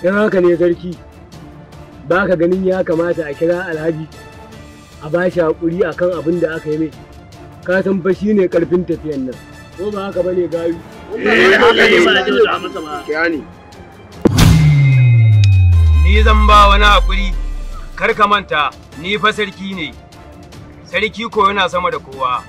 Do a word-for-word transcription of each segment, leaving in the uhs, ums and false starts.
don haka ne sarki ba ka ganin ya kamata a kira alhaji a ba shi haƙuri a kan abin da aka yi mai, ka san fa shi ne ƙarfin tafiyan nan, ko ba haka ba ne gayu? Ni zan ba wani haƙuri, kar ka manta ni fa sarki ne, sarki ko yana sama da kowa.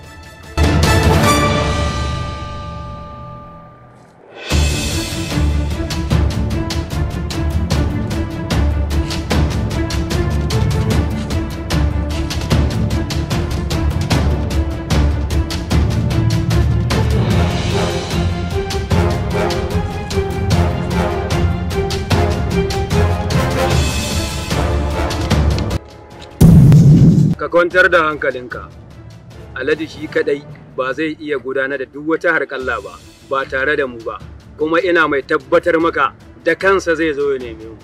Ka kwantar da hankalinka, Alhaji shi kadai ba zai iya gudanar da duk wata harƙalla ba ba tare da mu ba, kuma ina mai tabbatar maka da kansa zai zo ya neme mu.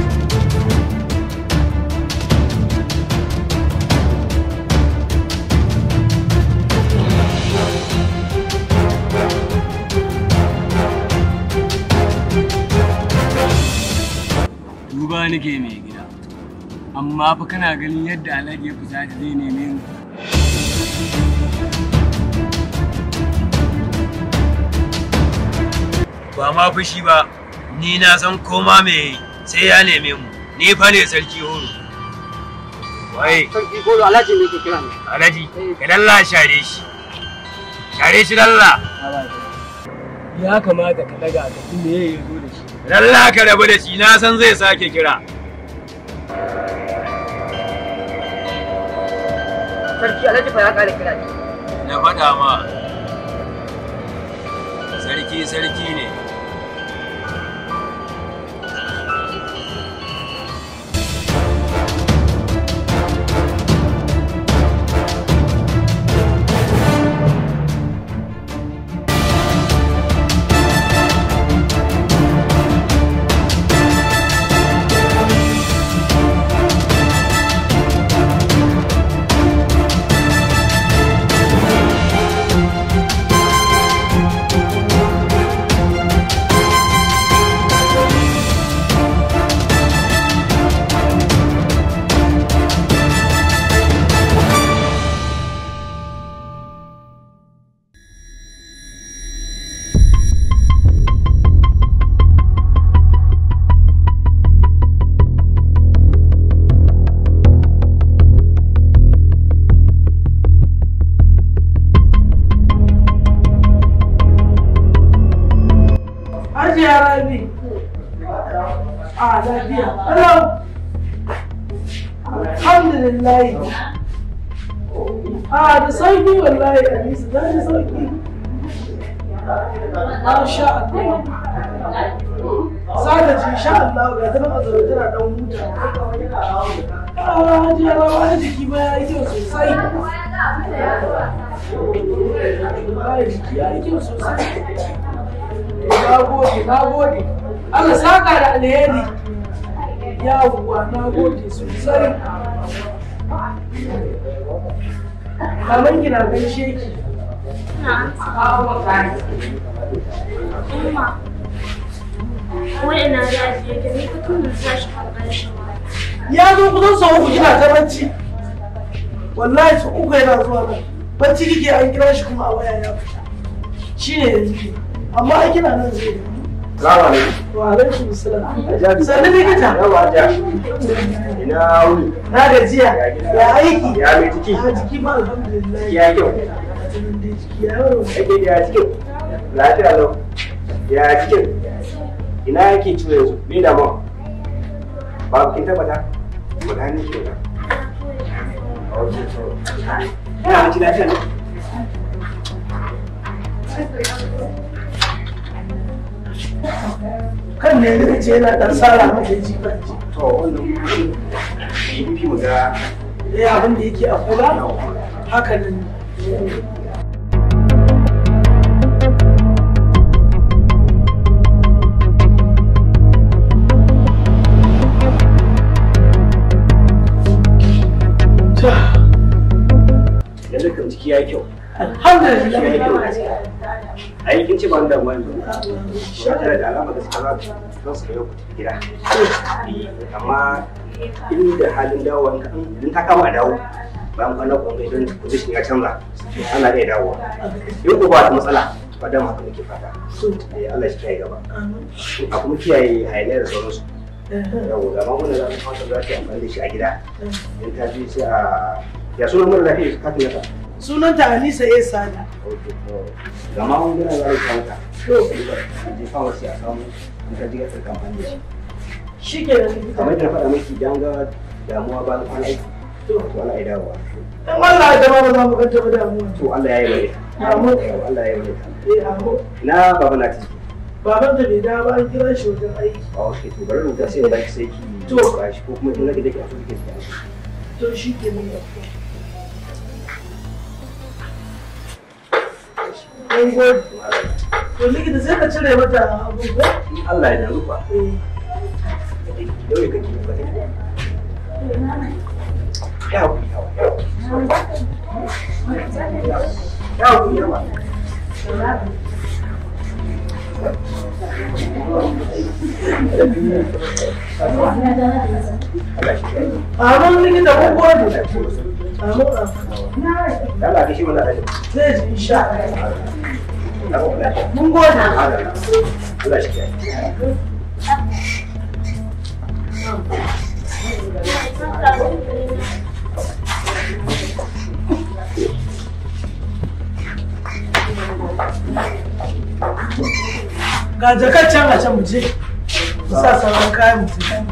Duba nake mai gida. Amma fa kana ganin yadda Alhaji ya fita da zai neme mu. Ba ma fushi ba, ni na san koma me sai ya neme mu. Ni fa ne sarki horo. Wai, sarki horo Alhaji ne ke kira ni. Alhaji, ka dalla share shi. Share shi dalla. Ya kamata ka daga ka ji me ya zo da shi. Dalla ka rabu da shi, na san zai sake kira. Sarki Alhaji fa ya kare kira ne. Na faɗa ma, sarki sarki ne. Ah, lafiya. Hello. Alhamdulillah. Ah, da sauki wallahi Anisa, da da sauki. Masha Allah. Sada ji insha Allah ga tana azumi tana dan huta. Ah, hajiya rawa jiki ba ya yi kyau sosai. Wallahi jiki ya yi kyau sosai. Na gode, na gode. Allah saka da alheri. Yawwa, na gode sosai. Maman ki na gaishe ki. Na kawo gani. Umma. Wai ina da yake ni ka tuna sashi kan shi. Ya zo kusan sau uku kina ta bacci. Wallahi sau uku yana zuwa nan. Bacci kike an kira shi kuma a waya ya fita. Shine yanzu. Amma ai kina nan zai yi. Salamu alaikum. Wa alaikum salam. Ajabi. Sannu likita. Yawa aja. Ina wuni. Na gajiya. Ya aiki. Ya mai jiki. Ya jiki ma alhamdulillah. Ya kyau. Jiki ya yaro. Ake ya cikin. Lafiya lau. Ya cikin. Ina yake ciwo yanzu? Me da mu? Ba kin tabbata? Ba da ni ke da. Ya ci lafiya ne. Kan ne ne ce yana dan sara maka ji ban ji. To wannan yi fi mu ga eh abin da yake a kula haka nan. yanzu kan jiki ya kyau. Alhamdulillah. Ai kin ce ban da wani ba tare da alama gaskiya ba zan su yau ku tafi gida. Amma in da halin dawowa in ta kama a dawo bayan kwana kuma idan position ya canza ana iya dawowa. In ko ba ta matsala ba da haka muke fata. Allah shi kiyaye gaba. A kuma kiyaye hayaniyar da sauransu. Yau da magunan za su fata za ta amfani da shi a gida. In ta ji sai a ya sunan mara lafiya kafin yasa. Sunanta Anisa A. Sada. Ga magunan za su fata. To, je pharmacy a samu in ta ji ga tsarkan amfani da shi. Shi ke da likita. Kamar da na faɗa miki idan ga damuwa bayan kwana aiki. To, Allah ya dawowa. Dan Allah ya dama ba za mu ganta ba damuwa. To, Allah ya yi bane. Amin. Allah ya yi bane. Eh, amin. Ina baba na ciki. Baban da bai dawo ba an kira shi wajen aiki. A wasu to bari rubuta sai ba ki sai ki To. ba shi ko kuma kin rage dake a cikin ki. To shi ke nan. Ɗan gode. To likita sai ka cire mata abubuwa. Allah ya da rufa. Eh. Yau kake ba kake. Yawo yawo yawo. Yawo yawo. Amin likita mun gode. Amin. Allah ke shi mun da shi. Zai ji insha Allah. Mun gode. Allah shi ke. Ga jakar can a can mu je. Mu sa sauran kayan mu sai.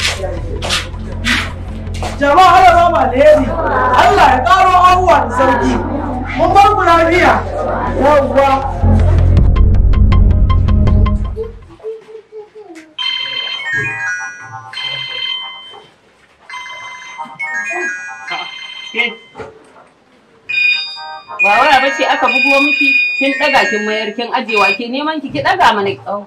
Jama'a Allah ba mu alheri. Allah ya karo abubuwa da sauki. Mun bar ku lafiya. Yawwa. Ba waya ba ce aka bugo miki kin daga kin mayar kin ajewa ke neman ki ki daga mana kau.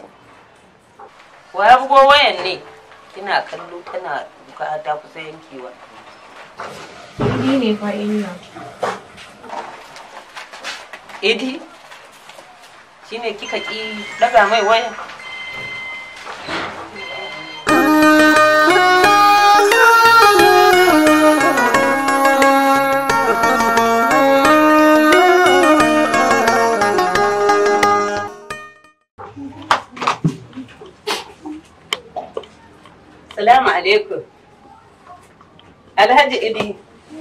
Waya bugo wayan ne kina kallo kana duka ta kusa yankewa. Ni ne fa ina. Edi shine kika ki daga mai waya. Salamu alaikum. Alhaji Idi.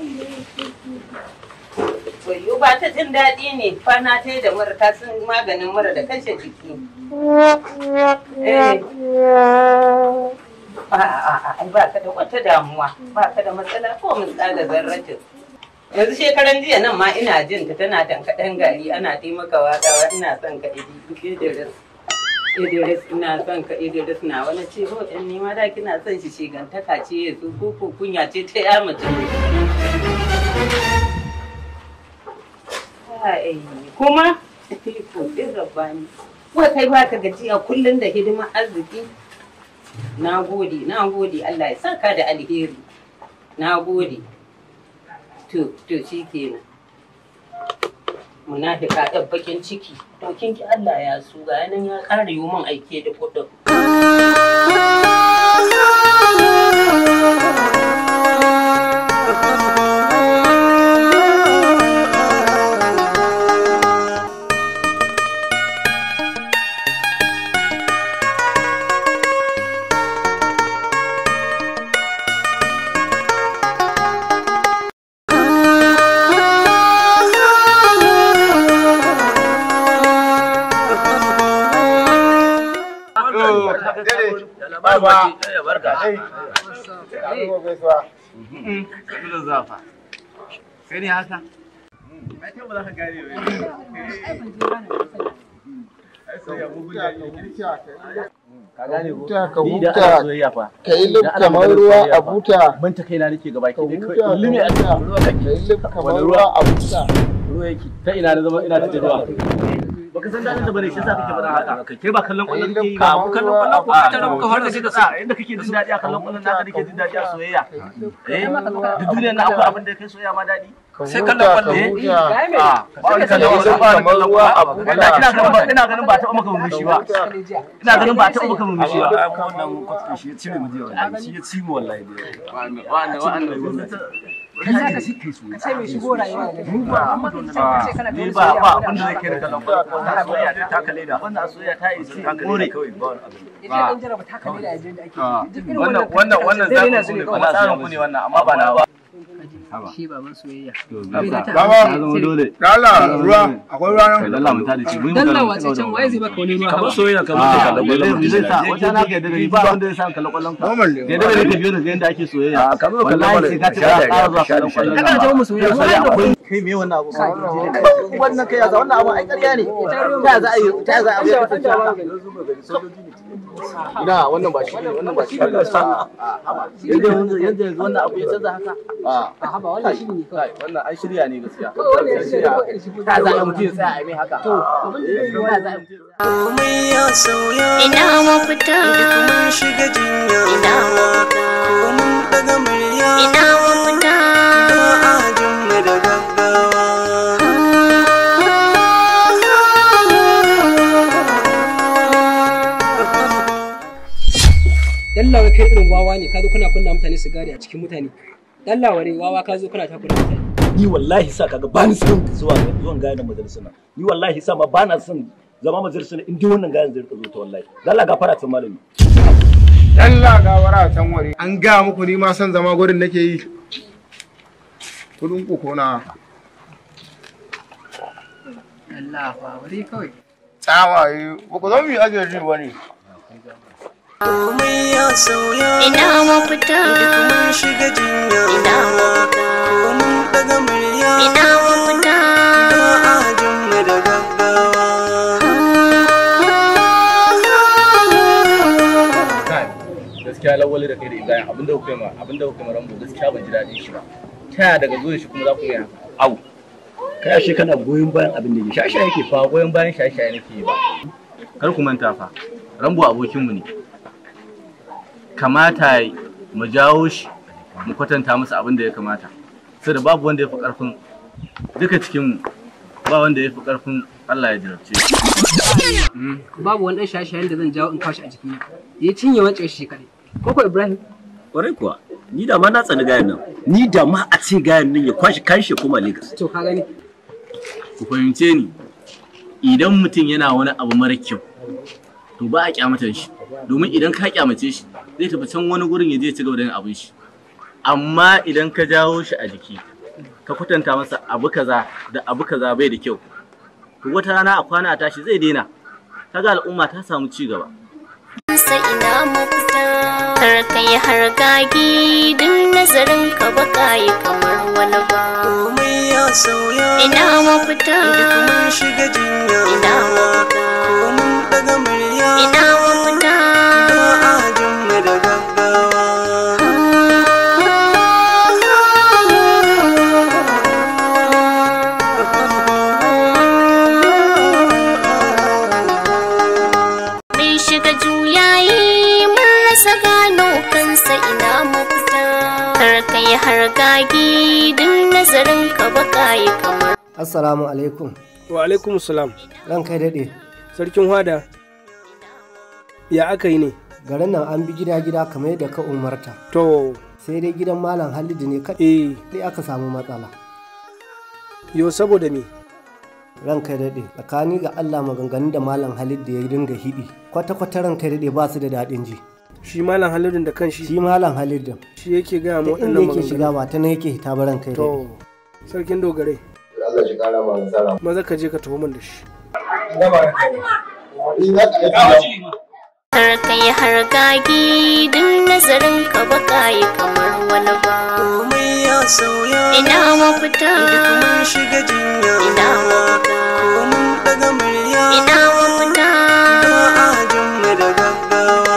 Wayo ba ta jin daɗi ne kwana ta da mura ta sun maganin mura da kashe jiki. Eh. A'a, ba ka da wata damuwa, ba ka da matsala ko misali zarratin. Yanzu shekaran jiya nan ma ina jin ta tana tankaɗen gari ana taimaka waƙawa ina son ka Idi Idris. Idris ina son ka Idris na wani ce ho ɗan nima da kina son shi shigantaka ce ya su ko kunya ce ta ya mace. Ai kuma ko din rabbani. Wai kai ba ka gajiya kullun da hidimar arziki. Na gode, na gode Allah ya saka da alheri. Na gode. To, to shikenan. Munafika ɗan bakin ciki to kin ki Allah ya su ga nan ya ƙara yi min aike da kuɗin. Baba, barka. Kai ne haka? Ai kai ba za ka gane ba. Ka gane ko? Ka huta, ka yi lif kamar ruwa a buta. Mun ta kaina nake gaba ki dai Ka kullum ya huta, ka yi lif kamar ruwa a buta. ruwa yake. Ta ina na zama ina ta ruwa. baka san dadin ta bane shi yasa kake faɗa haka kai ba kallon kwallon kake ba ku kallon kwallon ko ka tara ka fara sai ka sa inda kake jin dadi a kallon kwallon naka kake jin dadi a soyayya eh duk duniyar na akwai abin da kai soyayya ma dadi sai kallon kwallon eh a ba ka kallon kwallon ruwa abu ina ganin ba ina ganin ba ta maka murmushi ba ina ganin ba ta maka murmushi ba wannan kwatsin shi ya cire mu je wallahi shi ya ci mu wallahi wa'anda wa'anda kai za ka kai su kace mai shigo rayuwa ne ba amma kace kana da ba ba abin da zai kai da kallon wannan soyayya ta taka leda wannan soyayya ta yi sai kore kawai ba wani abu idan dan jaraba taka leda yayin da ake wannan wannan wannan zai ne kuma tsarin ku ne wannan amma ba na ba shi baban soyayya baba dole dala ruwa akwai ruwa nan dalla mun tada shi mun dalla wace can waye zai baka wani ruwa kamar soyayya kamar kai kallon kwallon zai sa wata na ga da ba wanda ya sa kallon kwallon ka da da ka biyo da yanda ake soyayya wallahi sai ka ta ƙara zuwa kallon kwallon kana ta mu soyayya kai me wannan abu wannan kai yaza wannan abu ai ƙarya ne ta za a yi ta za a yi ina wannan ba shi wannan ba shi yanzu yanzu wannan abu ya canza haka a haba wannan shi ne kai wannan ai shirya ne gaskiya ta za a mutu ya tsaya ai mai haka to ta za a mutu komai ya sauya ina mafita mun shiga jinya ina mafita mun daga murya ina mafita ba a jin mu da gaggawa dallawa kai irin wawa ne ka zo kana kunna mutane sigari a cikin mutane dallawa ne wawa ka zo kana takura mutane ni wallahi sa kaga ba ni son zuwa zuwan gayan majalisar nan ni wallahi sa ma ba na son zama majalisar nan in dai wannan gayan zai rika zo ta wallahi dalla gafara ta malami dalla gawara tan wari an ga muku ni ma son zama gurin nake yi kudin ku kona Allah fa wari kawai tsawaye ba ku zo mu yi ajiyar wani komai ya sauya ina mafita mun shiga jinya ina mafita mun daga murya ina mafita ba a jin mu da gaggawa gaskiya lawali da kai da Ibrahim abinda kuka yi ma abinda kuka yi ma Rambo gaskiya ban ji daɗin shi ba ta yaya daga zuwa shi kuma za ku yi haka au kai ashe kana goyon bayan abin da yake shaye yake fa goyon bayan shaye shaye nake yi ba kar ku manta fa Rambo abokin mu ne kamata mu jawo shi mu kwatanta masa abin da ya kamata saboda babu wanda ya fi karfin duka cikin mu ba wanda ya fi karfin Allah ya jarabce babu wani dan shaye-shayen da zan jawo in kawo shi a jikina ya cinye wancan shi kadai koko Ibrahim kwarai kuwa ni da ma na tsani gayan nan ni da ma a ce gayan nan ya kwashi kashi kuma Lagos to ka gani ku fahimce ni idan mutum yana wani abu mara kyau to ba a kyamatan shi domin idan ka kyamace shi zai tafi can wani gurin ya je ci gaba da yin abin shi amma idan ka jawo shi a jiki ka kwatanta masa abu kaza da abu kaza bai da kyau to wata rana a kwana a tashi zai daina kaga al'umma ta samu ci gaba sa ina mafita har kai har gagi duk nazarin ka ba kai kamar wani ba komai ya sauya ina mafita mun shiga jinya ina mafita mun daga murya ina mafita ba a jin mu da gaggawa mai shiga juyayi mun rasa gano kansa ina mafita har kai har gagi duk nazarin ka ba kai kamar assalamu alaikum wa alaikum salam ran kai dade sarkin hwada ya aka yi ne garin nan an bi gida-gida kamar yadda ka umarta to sai dai gidan malam Halidu ne kaɗai eh dai aka samu matsala yo saboda me ran kai daɗe tsakani ga Allah maganganun da malam Halidu ya dinga hiɗi kwata-kwata ran kai daɗe ba su da daɗin ji shi malam Halidun da kanshi shi malam Halidu shi yake gaya mu inda yake shiga ba ta nan yake hita ba ran kai daɗe to sarkin dogare Allah shi kara ma nasara maza ka je ka taho min da shi har kai har gagi duk nazarin ka ba kai kamar wani ba komai ya sauya ina mafita mun shiga jinya ina mafita mun daga murya ina mafita ba a jin mu da gaggawa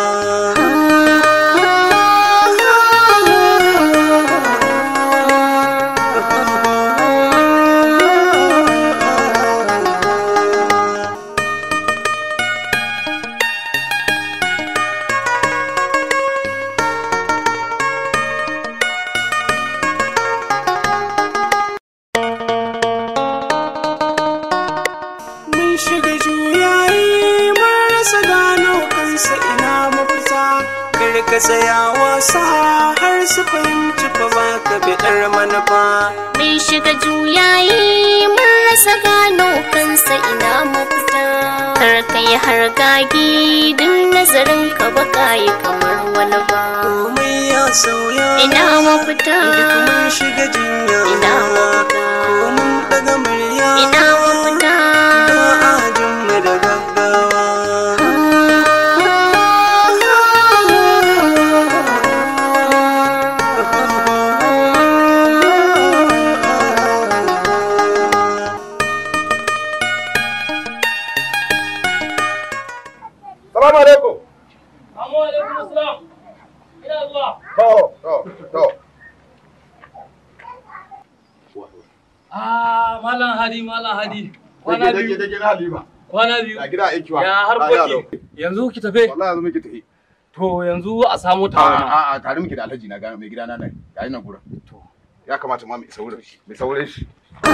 tsaya wasa har su fahimci fa ba ka biɗar manufa. Mai shiga juyayi mun rasa gano kansa ina mafita. Kar ka yi hargagi duk nazarin ka baka yi kamar wani ba. Komai ya sauya ina mafita. Duk mun shiga jinya ina mafita. Ko mun daga murya ina mafita. Ba a jin mu da gaggawa. Salamu alaikum. Assalamu alaikum assalam. Ina zuwa. To, to, to. Ah, Malam Hadi, Malam Hadi. Kwana biyu. Da gida Halima. Kwana biyu. Ya gida aiki wa. Ya harkoki. Yanzu ki tafe? Wallahi yanzu muke tafi. To yanzu a samu tawa. A a tare muke da Alhaji na ga mai gida na nan. Ga nan gurin. To. Ya kamata ma mu isa wurin shi. Mu saurin shi.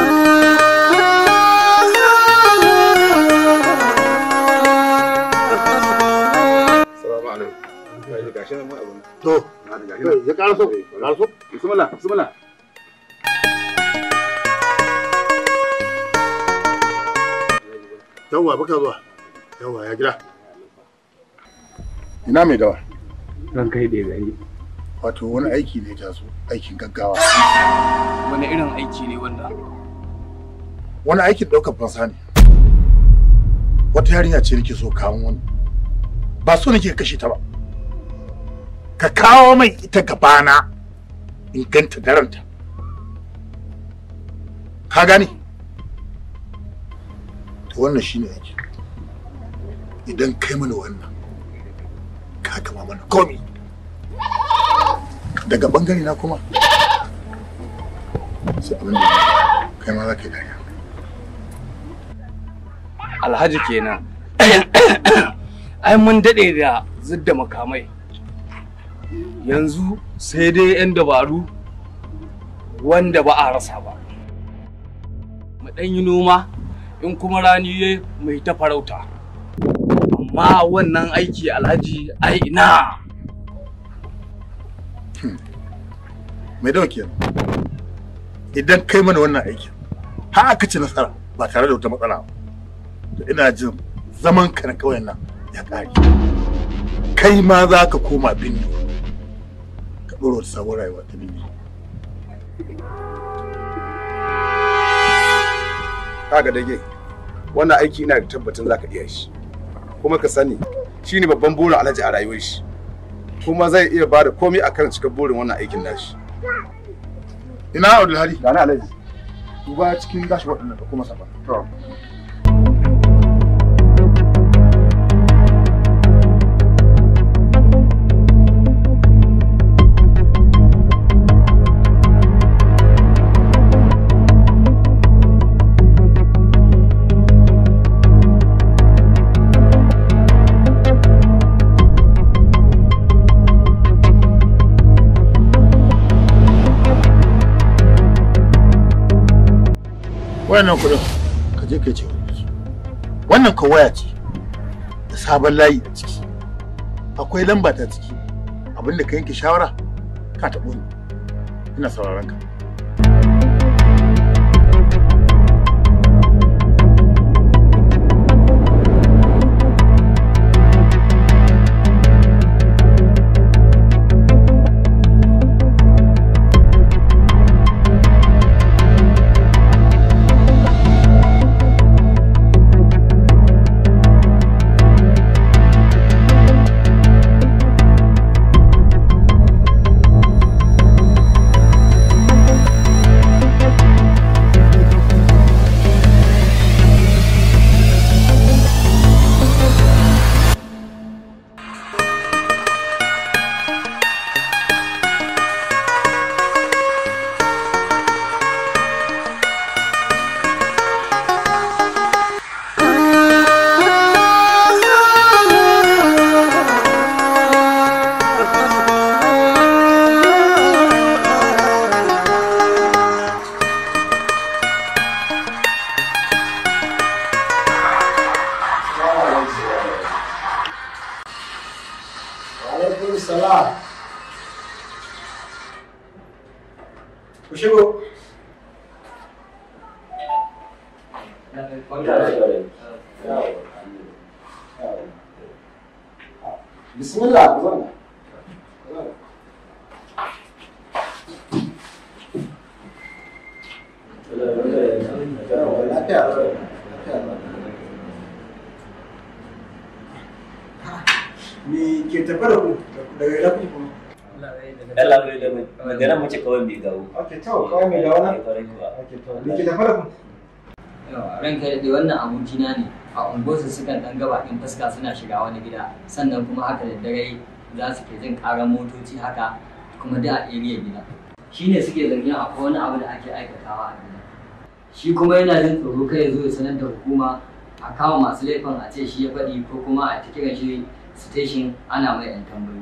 Assalamu alaikum. Ai gashi nan mu abun. To, ya karaso. Karaso. Bismillah, bismillah. Yawwa baka zuwa. Yawwa ya gida. Ina mai dawa. Ran kai da gari. Wato wani aiki ne ta so, aikin gaggawa. Wani irin aiki ne wannan? Wani aikin ɗaukar fansa ne. Wata yarinya ce nake so kawo wani. Ba so nake kashe ta ba. Ka kawo mai ita gabana in ganta daranta. Ka gane? To wannan shine aiki. Idan kai mana wannan ka gama mana komi. Daga bangare na kuma sai abin da kai ma za ka yi dariya. Alhaji kenan. Ai mun dade da zidda makamai. Yanzu sai dai yan dabaru wanda ba a rasa ba. Mu dan yi noma in kuma rani yayi mai ta farauta. Amma wannan aiki Alhaji ai ina. Mai dawa kenan. Idan kai mana wannan aikin har aka ci nasara ba tare da wata matsala ba. Ina jin zaman ka na kauyen nan ya ƙare. Kai ma za ka koma binni ka ɗora wata sabon rayuwa ta binni. Kaga dage wannan aiki ina da tabbatin za ka iya shi, kuma ka sani shine babban burin Alhaji a rayuwar shi, kuma zai iya ba da komai akan cikar burin wannan aikin nashi. Ina Abdulhadi ga na Alhaji duba cikin gashi waɗannan da kuma safa. To wannan kudin ka je ka ce wannan ka waya ce da sabon layi a ciki, akwai lamba ta ciki, abinda ka yanke shawara ka taɓo ni, ina sauraron ka. shigo. Bismillah, ku zauna. Me ke tafi da ku daga ina kuke kuma? Allah bai da magana mace kawai mai gawo. Okay, to kawai mai gawo na? Okay, to me ke tafi da ku? Yawa, ranka da wannan abokina ne a unguwarsu sukan ɗan gaba ɗin fuska suna shiga wani gida sannan kuma haka da dare za su ke jin ƙarar motoci haka kuma da a area gida. Shi ne suke zargin akwai wani abu da ake aikatawa a gida. Shi kuma yana jin tsoro kai ya zo ya sanar da hukuma a kawo masu laifin a ce shi ya faɗi ko kuma a ta kiran shi station ana mai yan tambayoyi.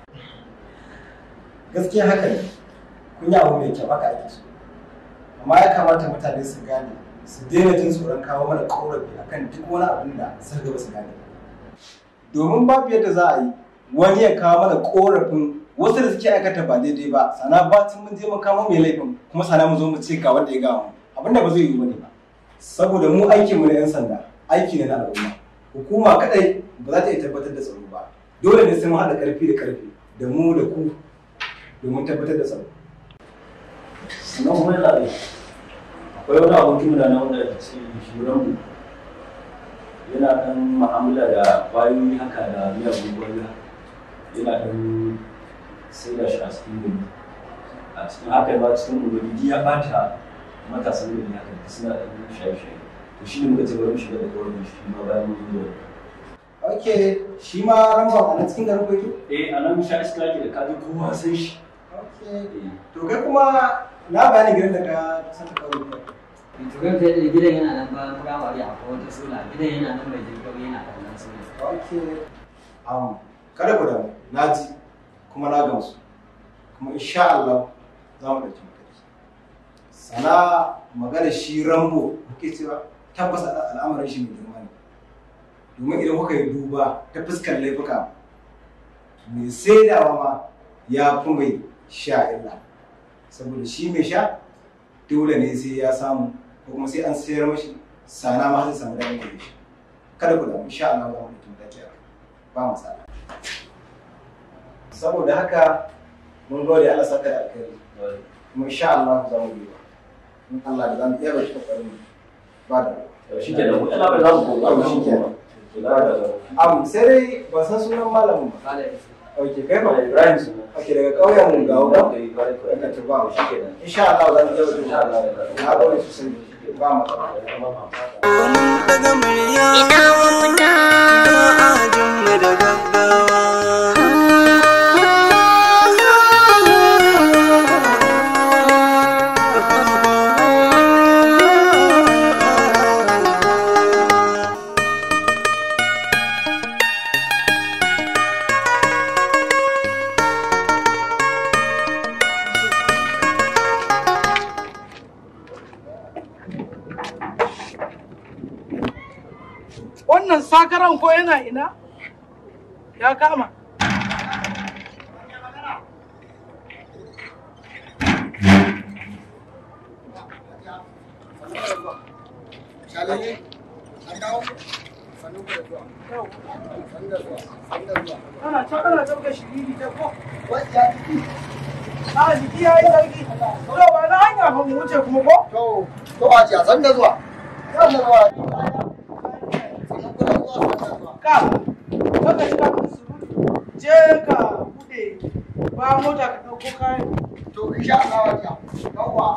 Gaskiya haka ne, kun yi abu mai kyau haka ake so. Amma ya kamata mutane su gane su daina jin tsoron kawo mana ƙorafi akan duk wani abin da sun gaba su gane. Domin babu yadda za a yi wani ya kawo mana ƙorafin wasu da suke aikata ba daidai ba, sana ba tun mun je mun kama mai laifin kuma sana mu zo mu ce ga wanda ya gawa mu. Abin da ba zai yi bane ba. Saboda mu aikinmu na 'yan sanda aiki ne na al'umma. Hukuma kadai ba za ta iya tabbatar da tsaro ba. Dole ne sai mu haɗa ƙarfi da ƙarfi da mu da ku domin tabbatar da tsaro. Sannan kuma yana da akwai wani abokin da na wanda ce shuran mu yana ɗan mu'amala da ƙwayoyi haka da miyagun ƙwayoyi yana ɗan sai da shi a cikin gari a cikin haka ba cikin gari ya ɓata matasan gari haka suna ɗan shaye-shaye to shi ne muka ce bari mu shiga da ƙwararren shi ma bayan mun zo da Ok, shi ma ramban a nan cikin garin kwaki? eh a nan sha iska ke da kaji kowa san shi. Ok, to kai kuma na bayani gidan da ka saka kawai ne. To kai kai da gidan yana nan bayan firamare akwai wata sola gidan yana nan mai jirgin yana kallon sola. Ok, um, kada ku damu, na ji kuma na gamsu kuma insha Allah za mu ɗauki mataki. Sana magana shi Rambo kuke cewa tabbas al'amarin shi mai girma ne. Domin idan kuka yi duba ta fuskar laifuka mai saidawa ma ya fi mai sha illa. Saboda shi mai sha dole ne sai ya samu ko kuma sai an sayar mashi sana ma zai samu damar da shi. Kada ku damu insha Allah za mu ɗauki mataki a kai. Ba matsala. Saboda haka mun gode Allah saka da alkhairi. Kuma insha Allah za mu yi ba. In Allah da za mu iya bashi kokarin ba da shi ke da mu Allah ba za mu kokari shi ke am sai dai ba san sunan malamin ba. Ok, kai ba Ibrahim suna. Ok, daga ƙauyen mun gawo ba. Daga Turba shi ke nan. Insha Allah za mu iya insha Allah. Na gode sosai. Ba mu. Daga murya ina mafita ba a jin mu da gaggawa. Wannan sakaran ko yana ina? Ya kama. Ana can ana ɗauka shiriri ta ko? A jiki ya yi sauki. To ba na hanya ba mu wuce kuma ko? To, to a ce a san da zuwa. San da zuwa. Ka, baka shiga mun surutu. Je ka bude ba mota ka ɗauko kayan. To, insha Allah wata. Yawwa.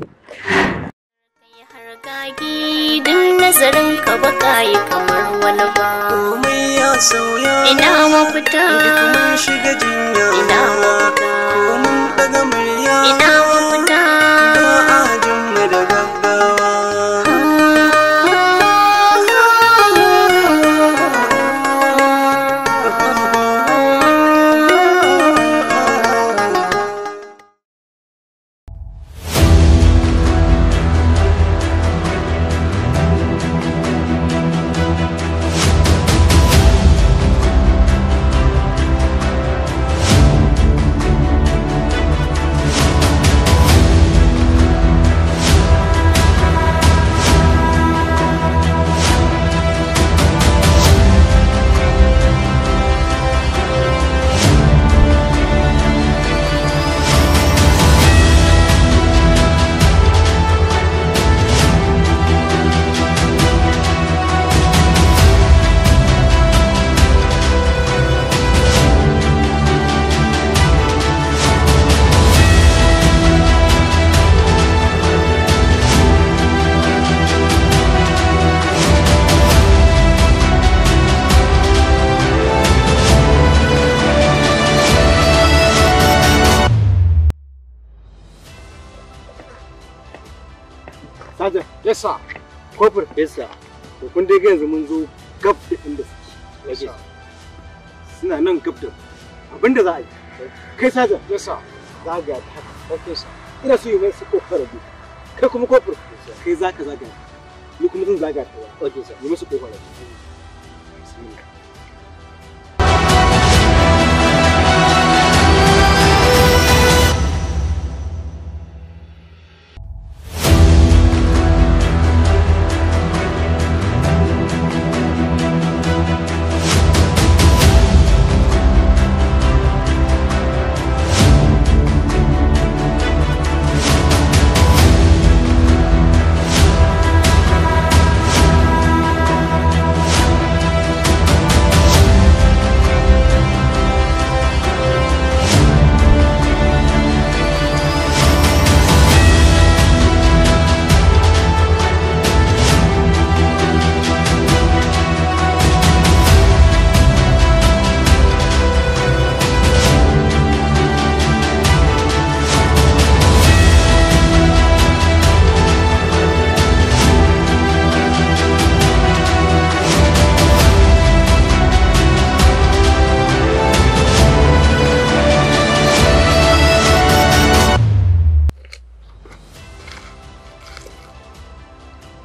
Hargagi duk nazarin ka baka yi kamar wani ba. Komai ya sauya. Ina mafita. Duk mun shiga jinya. Ina mafita. Komun daga murya. Ina mafita. Ba a jin mu da gaggawa. Sajan. Yes sir. Kofur. Yes sir. To kun dai ga yanzu mun zo gab da inda suke. Yes sir. Suna nan gab da abinda za a yi. Kai Sajan. Yes sir. Zaga ta. Okay sir. Ina so yi mai su kofar da kai kuma kofur. Kai zaka zaga. Ni kuma zan zaga ta. Okay sir. Yi musu kofar da bismillah.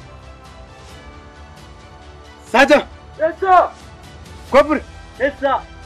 Sajan! Yes, sir! Kofur! Yes, sir!